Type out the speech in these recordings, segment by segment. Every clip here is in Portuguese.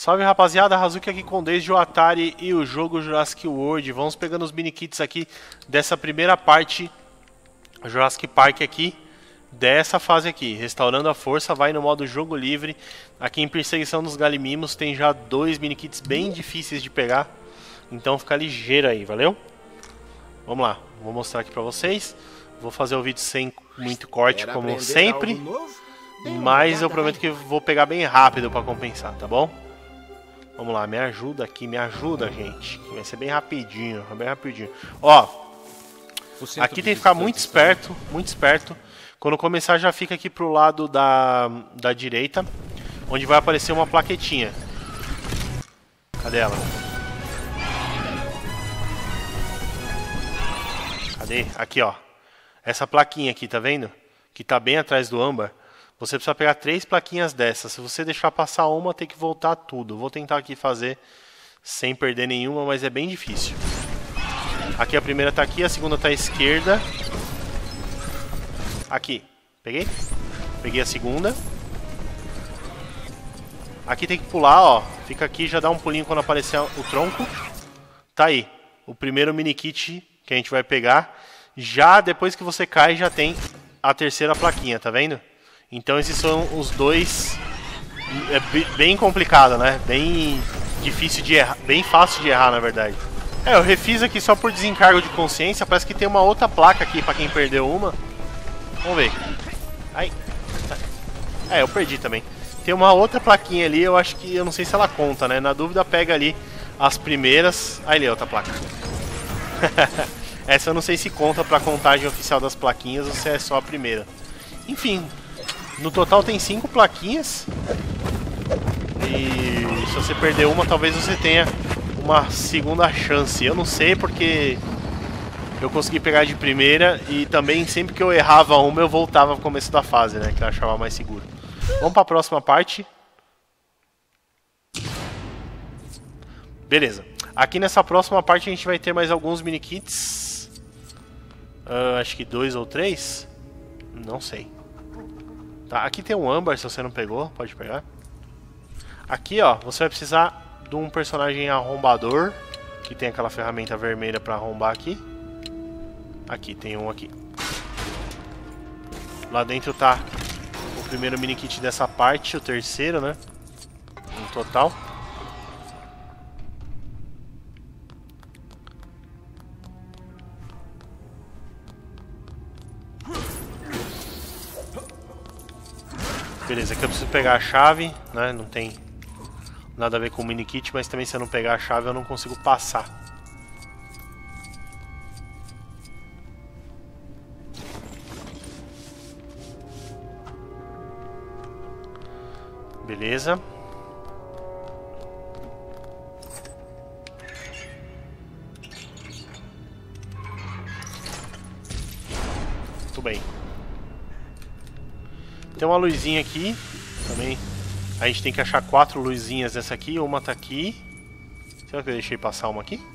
Salve rapaziada, Hazuki aqui com desde o Atari e o jogo Jurassic World. Vamos pegando os mini kits aqui dessa primeira parte Jurassic Park aqui, dessa fase aqui. Restaurando a força, vai no modo jogo livre. Aqui em Perseguição dos Galimimos tem já 2 mini kits bem difíceis de pegar. Então fica ligeiro aí, valeu? Vamos lá, vou mostrar aqui pra vocês. Vou fazer o vídeo sem muito corte como sempre, mas eu prometo que vou pegar bem rápido pra compensar, tá bom? Vamos lá, me ajuda aqui, me ajuda, gente. Vai ser bem rapidinho, bem rapidinho. Ó, aqui tem que ficar muito esperto, muito esperto. Quando começar já fica aqui pro lado da direita, onde vai aparecer uma plaquetinha. Cadê ela? Cadê? Aqui, ó. Essa plaquinha aqui, tá vendo? Que tá bem atrás do âmbar. Você precisa pegar 3 plaquinhas dessas. Se você deixar passar uma, tem que voltar tudo. Vou tentar aqui fazer sem perder nenhuma, mas é bem difícil. Aqui a primeira tá aqui, a segunda tá à esquerda. Aqui. Peguei? Peguei a segunda. Aqui tem que pular, ó. Fica aqui, já dá um pulinho quando aparecer o tronco. Tá aí. O primeiro mini kit que a gente vai pegar. Já depois que você cai, já tem a terceira plaquinha, tá vendo? Então esses são os dois. É bem complicado, né? Bem difícil de errar, bem fácil de errar, na verdade. Eu refiz aqui só por desencargo de consciência. Parece que tem uma outra placa aqui pra quem perdeu uma. Vamos ver. Ai. Eu perdi também. Tem uma outra plaquinha ali, eu acho que, eu não sei se ela conta, né? Na dúvida pega ali as primeiras. Aí ali, outra placa. Essa eu não sei se conta pra contagem oficial das plaquinhas ou se é só a primeira. Enfim. No total tem 5 plaquinhas. E se você perder uma, talvez você tenha uma segunda chance. Eu não sei porque eu consegui pegar de primeira. E também sempre que eu errava uma, eu voltava pro começo da fase, né? Que eu achava mais seguro. Vamos pra próxima parte. Beleza. Aqui nessa próxima parte a gente vai ter mais alguns mini kits. Acho que 2 ou 3. Não sei. Tá, aqui tem um âmbar, se você não pegou, pode pegar. Aqui, ó, você vai precisar de um personagem arrombador, que tem aquela ferramenta vermelha pra arrombar aqui. Aqui, tem um aqui. Lá dentro tá o primeiro mini kit dessa parte, o terceiro, né? No total. Beleza, aqui eu preciso pegar a chave, né? Não tem nada a ver com o mini kit, mas também se eu não pegar a chave eu não consigo passar. Beleza. Muito bem. Tem uma luzinha aqui, também a gente tem que achar 4 luzinhas dessa aqui, uma tá aqui. Será que eu deixei passar uma aqui?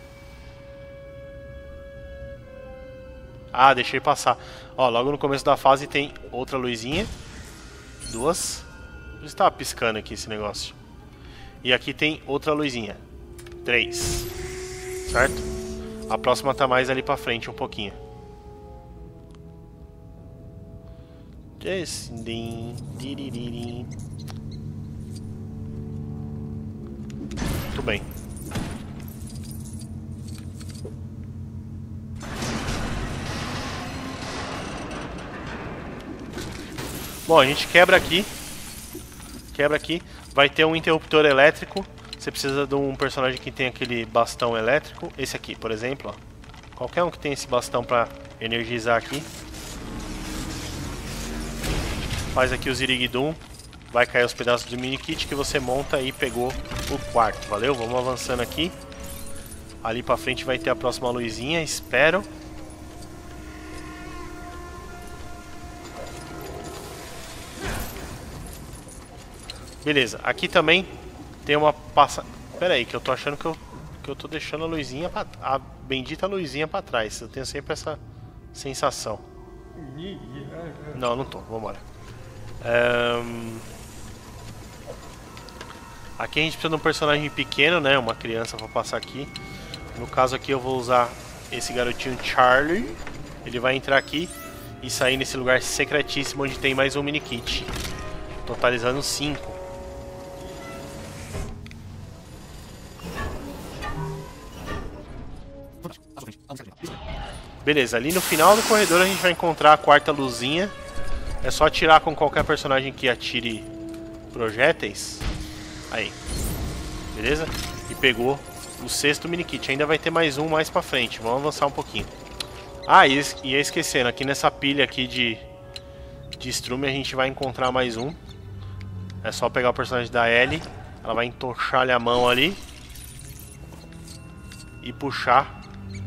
Ah, deixei passar. Ó, logo no começo da fase tem outra luzinha. 2. Por isso tava piscando aqui esse negócio. E aqui tem outra luzinha. 3. Certo? A próxima tá mais ali pra frente um pouquinho. Muito bem. Bom, a gente quebra aqui. Quebra aqui. Vai ter um interruptor elétrico. Você precisa de um personagem que tem aquele bastão elétrico. Esse aqui, por exemplo, ó. Qualquer um que tem esse bastão pra energizar aqui. Faz aqui o Ziriguidum. Vai cair os pedaços do mini kit que você monta e pegou o quarto. Valeu? Vamos avançando aqui. Ali pra frente vai ter a próxima luzinha, espero. Beleza, aqui também tem uma passa... Pera aí, que eu tô achando que eu tô deixando a luzinha a bendita luzinha pra trás. Eu tenho sempre essa sensação. Não, não tô, vambora. Aqui a gente precisa de um personagem pequeno, né? Uma criança para passar aqui. No caso aqui eu vou usar esse garotinho Charlie. Ele vai entrar aqui e sair nesse lugar secretíssimo onde tem mais um mini kit. Totalizando 5. Beleza, ali no final do corredor a gente vai encontrar a quarta luzinha. É só atirar com qualquer personagem que atire projéteis. Aí. Beleza? E pegou o 6º mini kit. Ainda vai ter mais um mais pra frente. Vamos avançar um pouquinho. Ah, e ia esquecendo. Aqui nessa pilha aqui de estrume a gente vai encontrar mais um. É só pegar o personagem da Ellie. Ela vai entorchar-lhe a mão ali. E puxar.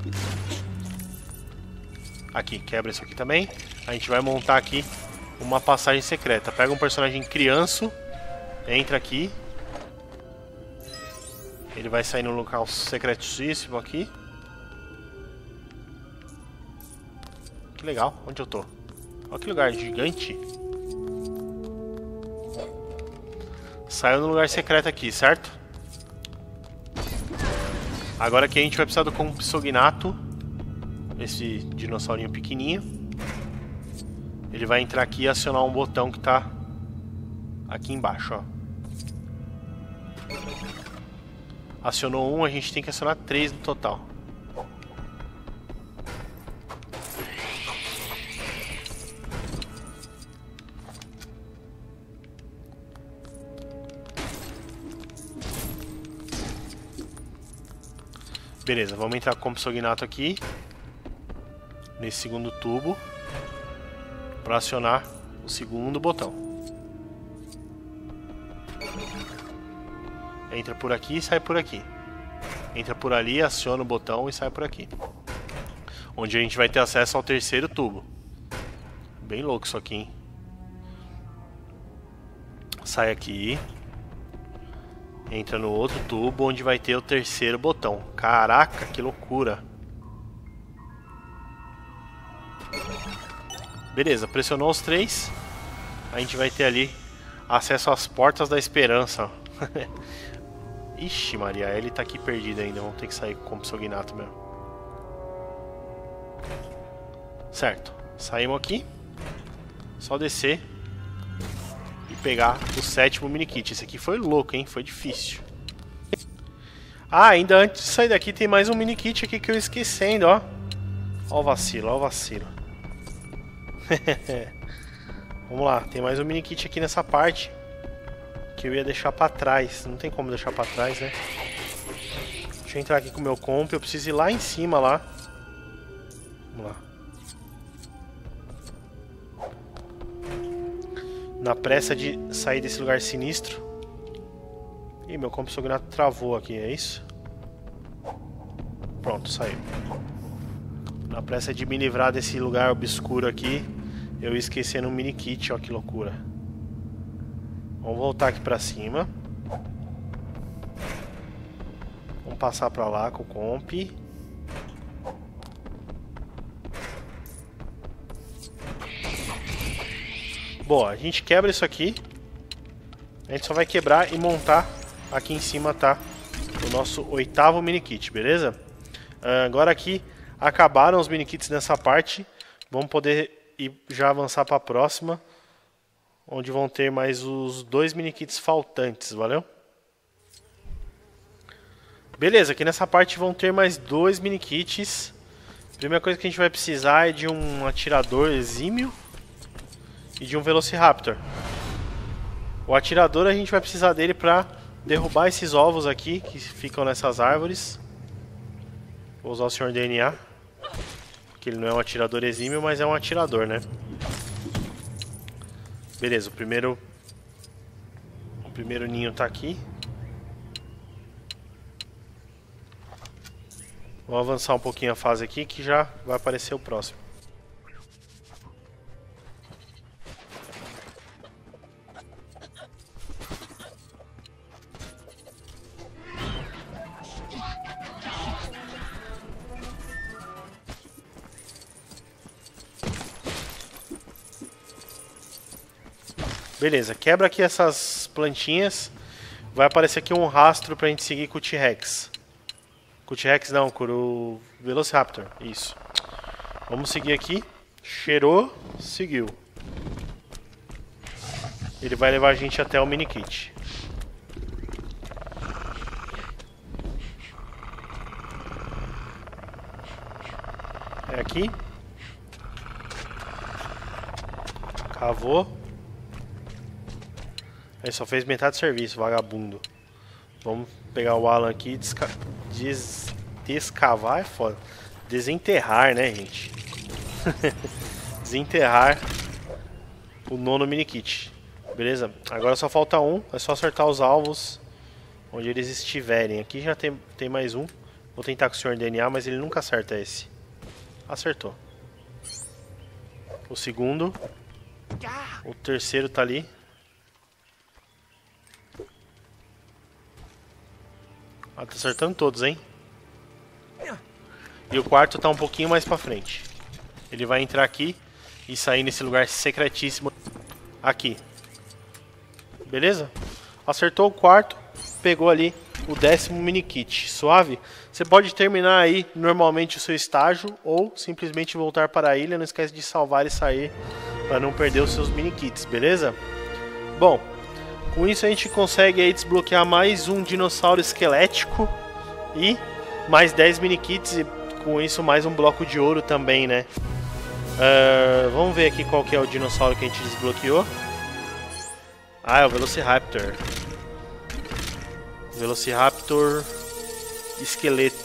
Aqui, quebra isso aqui também. A gente vai montar aqui uma passagem secreta. Pega um personagem criança. Entra aqui. Ele vai sair no local secretíssimo aqui. Que legal, onde eu tô? Olha que lugar gigante. Saiu no lugar secreto aqui, certo? Agora aqui a gente vai precisar do Compsognato. Esse dinossaurinho pequenininho. Ele vai entrar aqui e acionar um botão que tá aqui embaixo, ó. Acionou um, a gente tem que acionar 3 no total. Beleza, vamos entrar com o Compsognato aqui. Nesse segundo tubo. Para acionar o segundo botão. Entra por aqui e sai por aqui. Entra por ali, aciona o botão e sai por aqui. Onde a gente vai ter acesso ao terceiro tubo. Bem louco isso aqui, hein? Sai aqui. Entra no outro tubo onde vai ter o terceiro botão. Caraca, que loucura. Beleza, pressionou os 3. A gente vai ter ali acesso às portas da esperança. Ixi Maria, ele tá aqui perdido ainda. Vamos ter que sair com o Compsognato mesmo. Certo, saímos aqui. Só descer e pegar o 7º mini kit. Esse aqui foi louco, hein? Foi difícil. Ah, ainda antes de sair daqui tem mais um mini kit aqui que eu esquecendo, ó. Ó o vacilo, ó o vacilo. Vamos lá, tem mais um mini kit aqui nessa parte que eu ia deixar pra trás. Não tem como deixar pra trás, né? Deixa eu entrar aqui com o meu comp. Eu preciso ir lá em cima, lá. Vamos lá. Na pressa de sair desse lugar sinistro. Ih, meu Compsognato travou aqui, é isso? Pronto, saiu. Na pressa de me livrar desse lugar obscuro aqui, eu esqueci no mini kit, ó que loucura. Vamos voltar aqui pra cima. Vamos passar pra lá com o comp. Boa, a gente quebra isso aqui. A gente só vai quebrar e montar. Aqui em cima tá o nosso 8º mini kit, beleza? Agora aqui acabaram os mini kits nessa parte. Vamos poder ir já avançar para a próxima, onde vão ter mais os 2 mini kits faltantes, valeu? Beleza, aqui nessa parte vão ter mais 2 mini kits. A primeira coisa que a gente vai precisar é de um atirador exímio e de um Velociraptor. O atirador a gente vai precisar dele para derrubar esses ovos aqui que ficam nessas árvores. Vou usar o Sr. DNA, que ele não é um atirador exímio, mas é um atirador, né? Beleza, o primeiro ninho tá aqui. Vamos avançar um pouquinho a fase aqui que já vai aparecer o próximo. Beleza, quebra aqui essas plantinhas. vai aparecer aqui um rastro pra gente seguir com o T-Rex. Com o T-Rex não, com o Velociraptor, isso. Vamos seguir aqui. Cheirou, seguiu. Ele vai levar a gente até o mini-kit. É aqui. Cavou. Ele só fez metade do serviço, vagabundo. Vamos pegar o Alan aqui e descavar é foda. Desenterrar, né, gente? Desenterrar o nono mini-kit. Beleza? Agora só falta um. É só acertar os alvos onde eles estiverem. Aqui já tem mais um. Vou tentar com o Sr. DNA, mas ele nunca acerta esse. Acertou. O segundo. O terceiro tá ali. Ah, tá acertando todos, hein? E o quarto tá um pouquinho mais pra frente. Ele vai entrar aqui e sair nesse lugar secretíssimo aqui. Beleza? Acertou o quarto, pegou ali o 10º mini kit. Suave? Você pode terminar aí normalmente o seu estágio ou simplesmente voltar para a ilha. Não esquece de salvar e sair para não perder os seus mini kits, beleza? Bom, com isso a gente consegue aí desbloquear mais um dinossauro esquelético e mais 10 mini kits e com isso mais um bloco de ouro também, né? Vamos ver aqui qual que é o dinossauro que a gente desbloqueou. Ah, é o Velociraptor. Velociraptor esqueleto.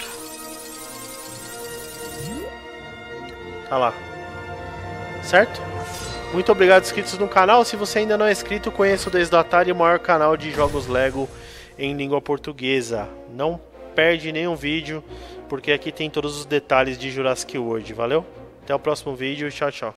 Tá lá. Certo? Muito obrigado, inscritos no canal. Se você ainda não é inscrito, conheça o Desde o Atari, o maior canal de jogos Lego em língua portuguesa. Não perde nenhum vídeo, porque aqui tem todos os detalhes de Jurassic World. Valeu? Até o próximo vídeo. Tchau, tchau.